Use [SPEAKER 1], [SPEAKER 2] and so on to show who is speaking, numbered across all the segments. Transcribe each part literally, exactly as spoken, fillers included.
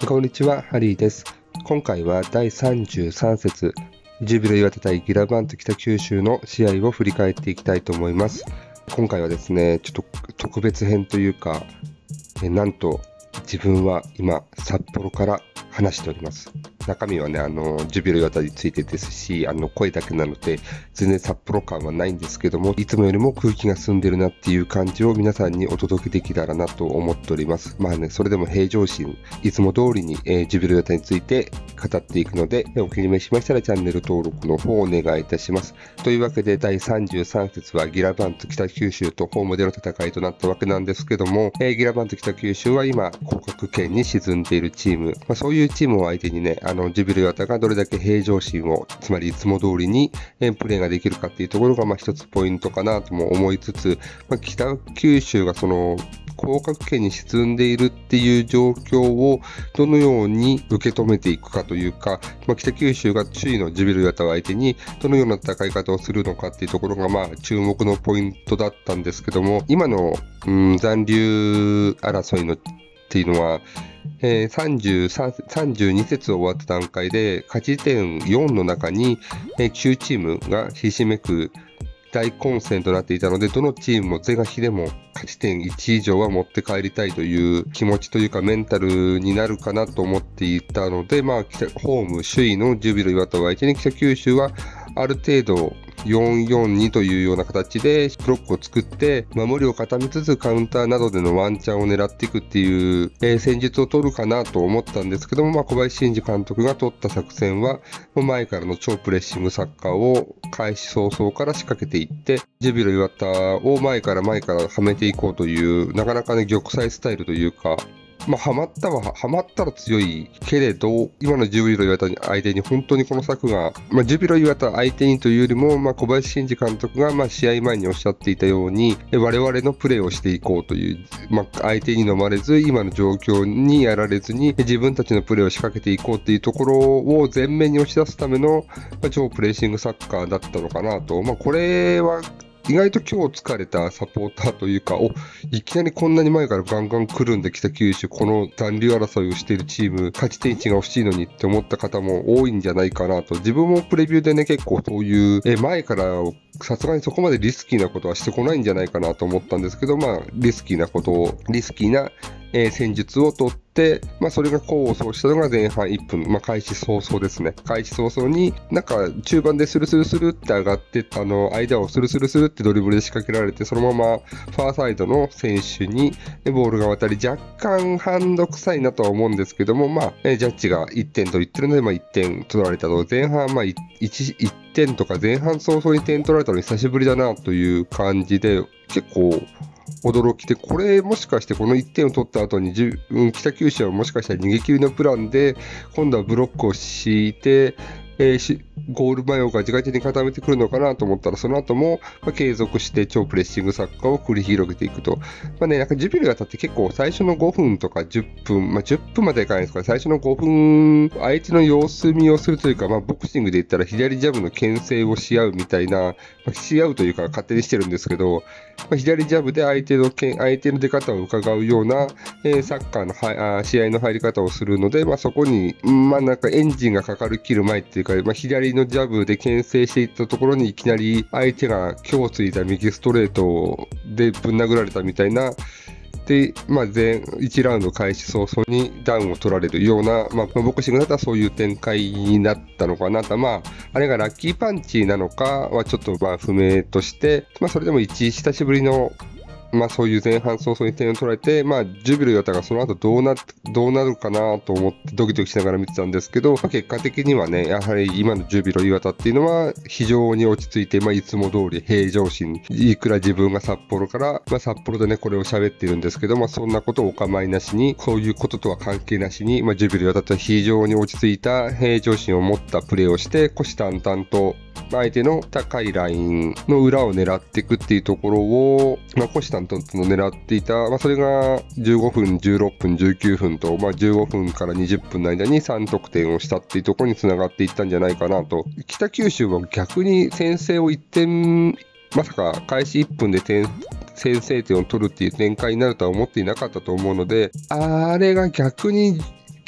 [SPEAKER 1] こんにちは、ハリーです。今回はだいさんじゅうさん節、ジュビロ磐田対ギラバント北九州の試合を振り返っていきたいと思います。今回はですね、ちょっと特別編というか、えなんと自分は今、札幌から話しております。中身はね、あの、ジュビロ磐田についてですし、あの、声だけなので、全然札幌感はないんですけども、いつもよりも空気が澄んでるなっていう感じを皆さんにお届けできたらなと思っております。まあね、それでも平常心、いつも通りに、えー、ジュビロ磐田について語っていくので、お気に召しましたらチャンネル登録の方をお願いいたします。というわけで、だいさんじゅうさん節はギラバント北九州とホームでの戦いとなったわけなんですけども、えー、ギラバント北九州は今、降格圏に沈んでいるチーム、まあ、そういうチームを相手にね、あの、ジュビロ磐田がどれだけ平常心を、つまりいつも通りに、えー、プレーができるかっていうところが、まあ一つポイントかなとも思いつつ、まあ、北九州がその、降格圏に沈んでいるっていう状況をどのように受け止めていくかというか、まあ、北九州が首位のジュビロ磐田を相手にどのような戦い方をするのかっていうところがまあ注目のポイントだったんですけども、今の、うん、残留争いのっていうのは、えー、さんじゅうさん、さんじゅうに節終わった段階で勝ち点よんの中に、えー、きゅうチームがひしめく大混戦となっていたので、どのチームも是が非でも勝ち点いち以上は持って帰りたいという気持ちというかメンタルになるかなと思っていたので、まあ、ホーム首位のジュビロ磐田を相手に北九州はある程度よんよんにというような形でブロックを作って守りを固めつつカウンターなどでのワンチャンを狙っていくっていう、えー、戦術を取るかなと思ったんですけども、まあ、小林慎二監督が取った作戦は前からの超プレッシングサッカーを開始早々から仕掛けていってジュビロ磐田を前から前からはめていこうというなかなかね玉砕スタイルというか、まあ、ハマったは、ハマったら強いけれど、今のジュビロ磐田に相手に本当にこの策が、まあ、ジュビロ磐田相手にというよりも、まあ、小林慎二監督が、まあ、試合前におっしゃっていたように、我々のプレーをしていこうという、まあ、相手に飲まれず、今の状況にやられずに、自分たちのプレーを仕掛けていこうというところを前面に押し出すための、まあ、超プレッシングサッカーだったのかなと。まあ、これは、意外と今日疲れたサポーターというか、お、いきなりこんなに前からガンガン来るんで北九州、この残留争いをしているチーム、勝ち点いちが欲しいのにって思った方も多いんじゃないかなと。自分もプレビューでね、結構そういう、え、前からさすがにそこまでリスキーなことはしてこないんじゃないかなと思ったんですけど、まあ、リスキーなことを、リスキーな、えー、戦術を取って、まあ、それが功を奏したのが前半いっぷん、まあ、開始早々ですね。開始早々に、なんか中盤でスルスルスルって上がって、あの、間をスルスルスルってドリブルで仕掛けられて、そのままファーサイドの選手にボールが渡り、若干ハンド臭いなとは思うんですけども、まあ、えー、ジャッジがいってんと言ってるので、まあ、いってん取られたと。前半、まあ、いち、いってんとか前半早々に点取られたの久しぶりだなという感じで、結構、驚きで、これもしかしてこのいってんを取った後に、北九州はもしかしたら逃げ切りのプランで、今度はブロックを敷いて、えー、しゴール前をガチガチに固めてくるのかなと思ったら、その後も、まあ、継続して超プレッシングサッカーを繰り広げていくと。まあね、なんかジュビロが立って結構最初のごふんとかじゅっぷん、まあ、じゅっぷんまでいかないですから、最初のごふん、相手の様子見をするというか、まあ、ボクシングで言ったら左ジャブの牽制をし合うみたいな、まあ、し合うというか勝手にしてるんですけど、まあ、左ジャブで相手のけ相手の出方を伺うような、えー、サッカーのはあ試合の入り方をするので、まあ、そこに、まあ、なんかエンジンがかかる切る前っていうか、まあ、左のジャブで牽制していったところにいきなり相手が今日ついた右ストレートでぶん殴られたみたいな。で、まあ、前いちラウンド開始早々にダウンを取られるような、まあ、ボクシングだったらそういう展開になったのかなと、まあ、あれがラッキーパンチなのかはちょっとまあ不明として、まあ、それでも一久しぶりのまあそういう前半早々に点を取られて、まあジュビロ磐田がその後どうな、どうなるかなと思ってドキドキしながら見てたんですけど、まあ、結果的にはね、やはり今のジュビロ磐田っていうのは非常に落ち着いて、まあいつも通り平常心、いくら自分が札幌から、まあ札幌でね、これを喋ってるんですけど、まあそんなことをお構いなしに、そういうこととは関係なしに、まあジュビロ磐田って非常に落ち着いた平常心を持ったプレーをして、虎視眈々と相手の高いラインの裏を狙っていくっていうところを、まあ、虎視眈々と狙っていた、まあ、それがじゅうごふん、じゅうろっぷん、じゅうきゅうふんと、まあ、じゅうごふんからにじゅっぷんの間にさん得点をしたっていうところにつながっていったんじゃないかなと。北九州は逆に先制をいってん、まさか開始いっぷんで点先制点を取るっていう展開になるとは思っていなかったと思うので、あれが逆に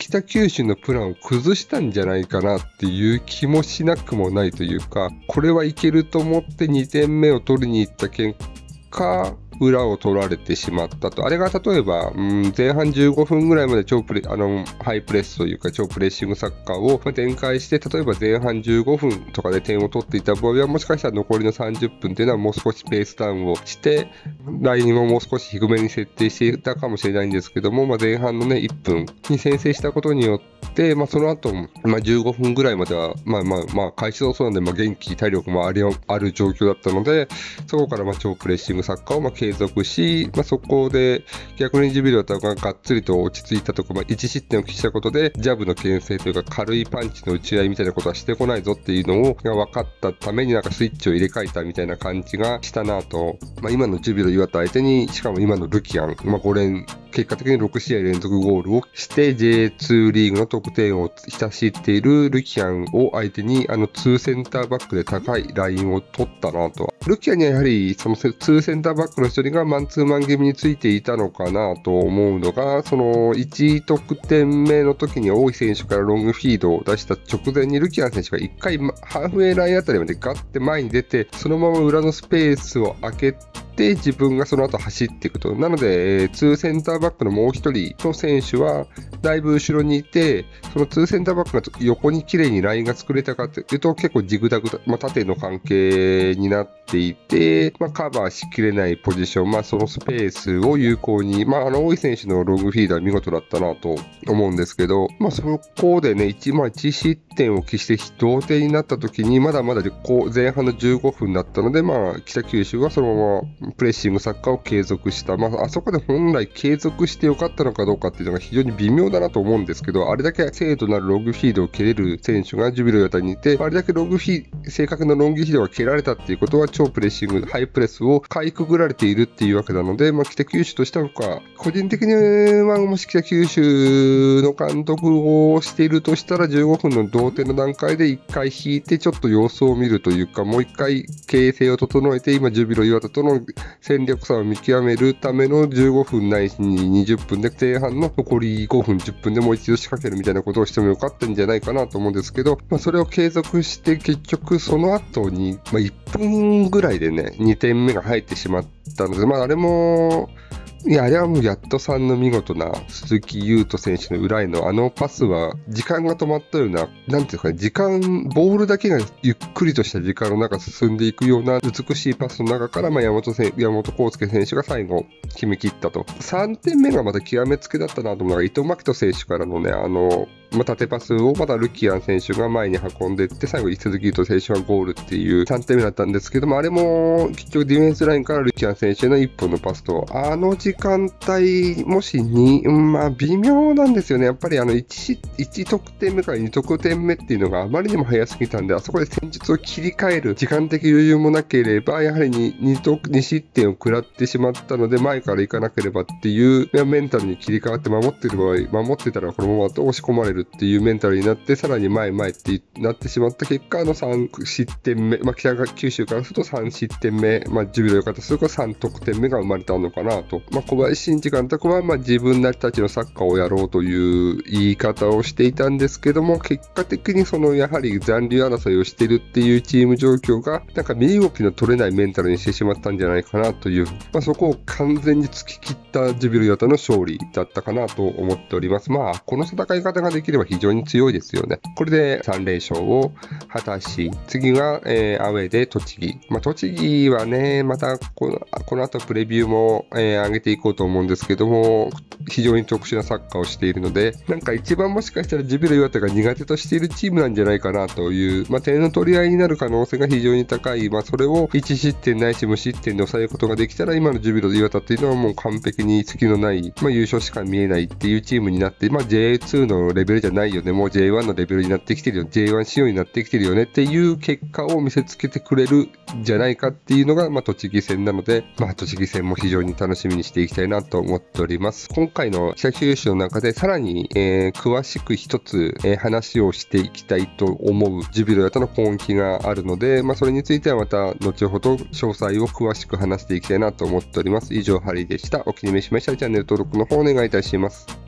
[SPEAKER 1] 北九州のプランを崩したんじゃないかなっていう気もしなくもないというか、これはいけると思ってにてんめを取りに行った結果、裏を取られてしまったと。あれが例えば、うん、前半じゅうごふんぐらいまで超プレあのハイプレスというか超プレッシングサッカーを展開して、例えば前半じゅうごふんとかで点を取っていた場合は、もしかしたら残りのさんじゅっぷんというのはもう少しペースダウンをして、ラインをもう少し低めに設定していたかもしれないんですけども、まあ、前半のね、いっぷんに先制したことによって、まあ、その後、まあ、じゅうごふんぐらいまでは、まあまあまあ、開始早々なんで、まあ、元気、体力もあるある状況だったので、そこからまあ超プレッシングサッカーをまあ継続し、まあ、そこで逆にジュビロだったらがっつりと落ち着いたところ、まあ、いち失点を喫したことでジャブの牽制というか軽いパンチの打ち合いみたいなことはしてこないぞっていうのをが分かったためになんかスイッチを入れ替えたみたいな感じがしたなと、まあ、今のジュビロ磐田相手にしかも今のルキアン、まあ、ご連結果的にろく試合連続ゴールをして ジェイツー リーグの得点をひたしっているルキアンを相手にあのにセンターバックで高いラインを取ったなと。ルキアンにはやはりそのにセンターバックの一人がマンツーマン気味についていたのかなと思うのが、そのいち得点目の時に大井選手からロングフィードを出した直前にルキアン選手がいっかいハーフウェイラインあたりまでガッて前に出て、そのまま裏のスペースを空けてで自分がその後走っていくと。なので、にセンターバックのもう一人の選手は、だいぶ後ろにいて、そのにセンターバックが横に綺麗にラインが作れたかというと、結構ジグザグ、まあ、縦の関係になっていて、まあ、カバーしきれないポジション、まあ、そのスペースを有効に、まあ、あの、大井選手のロングフィーダー見事だったなと思うんですけど、まあ、そこでね、いち、まあ、いち失点を喫して同点になった時に、まだまだこう前半のじゅうごふんだったので、まあ、北九州はそのまま、プレッシングサッカーを継続した、まあ、あそこで本来継続してよかったのかどうかっていうのが非常に微妙だなと思うんですけど、あれだけ精度のあるロングフィードを蹴れる選手がジュビロ磐田にいて、あれだけロングフィ正確なロングフィードが蹴られたっていうことは、超プレッシング、ハイプレスをかいくぐられているっていうわけなので、まあ、北九州としては僕は、個人的にはもし北九州の監督をしているとしたら、じゅうごふんの同点の段階でいっかい引いて、ちょっと様子を見るというか、もういっかい形成を整えて、今、ジュビロ磐田との戦略差を見極めるためのじゅうごふんないしににじゅっぷんで前半の残りごふんじゅっぷんでもう一度仕掛けるみたいなことをしてもよかったんじゃないかなと思うんですけど、まあ、それを継続して結局その後に、まあ、いっぷんぐらいでねにてんめが入ってしまったので、まあ、あれもいや、あれはもうやっとさんの見事な鈴木優斗選手の裏へのあのパスは時間が止まったような、なんていうんですかね、時間、ボールだけがゆっくりとした時間の中進んでいくような美しいパスの中から、まあ、山本せ山本康介選手が最後決め切ったと。さんてんめがまた極めつけだったなと思うのが伊藤牧人選手からのね、あの、まあ、縦パスをまたルキアン選手が前に運んでいって、最後、鈴木優斗選手がゴールっていうさんてんめだったんですけども、あれも結局ディフェンスラインからルキアン選手へのいっぽんのパスと、あの時間帯、もしに、まあ、微妙なんですよね。やっぱりあの 1, 1得点目からに得点目っていうのがあまりにも早すぎたんで、あそこで戦術を切り替える時間的余裕もなければ、やはり 2, 2, 2失点を食らってしまったので、前から行かなければっていうメンタルに切り替わって守ってる場合、守ってたらこのまま押し込まれるっていうメンタルになって、さらに前前ってなってしまった結果、あのさん失点目、まあ、北九州からするとさん失点目、まあ、ジュビロからするとさん得点目が生まれたのかなと。まあ、小林慎一監督はまあ自分たちのサッカーをやろうという言い方をしていたんですけども、結果的にそのやはり残留争いをしているっていうチーム状況が、なんか身動きの取れないメンタルにしてしまったんじゃないかなという、まあ、そこを完全に突き切ったジュビロ磐田の勝利だったかなと思っております。まあ、この戦い方ができれば非常に強いですよね。これでさん連勝を果たし、次は、えー、アウェーで栃木。まあ、栃木はね、またこの、この後プレビューも、えー、上げていこうと思うんですけども、非常に特殊なサッカーをしているので、なんか一番もしかしたらジュビロ磐田が苦手としているチームなんじゃないかなという、まあ、点の取り合いになる可能性が非常に高い、まあ、それをいち失点ないし無失点で抑えることができたら、今のジュビロ磐田っていうのはもう完璧に隙のない、まあ、優勝しか見えないっていうチームになって、まあ、ジェイツー のレベルじゃないよね、もう ジェイワン のレベルになってきてるよ、ジェイワン 仕様になってきてるよねっていう結果を見せつけてくれるんじゃないかっていうのが、まあ、栃木戦なので、まあ、栃木戦も非常に楽しみにしていきたいなと思っております。今回の北九州の中でさらに、えー、詳しく一つ、えー、話をしていきたいと思うジュビロ磐田の攻撃があるので、まあ、それについてはまた後ほど詳細を詳しく話していきたいなと思っております。以上、ハリーでした。お気に召しましたらチャンネル登録の方お願いいたします。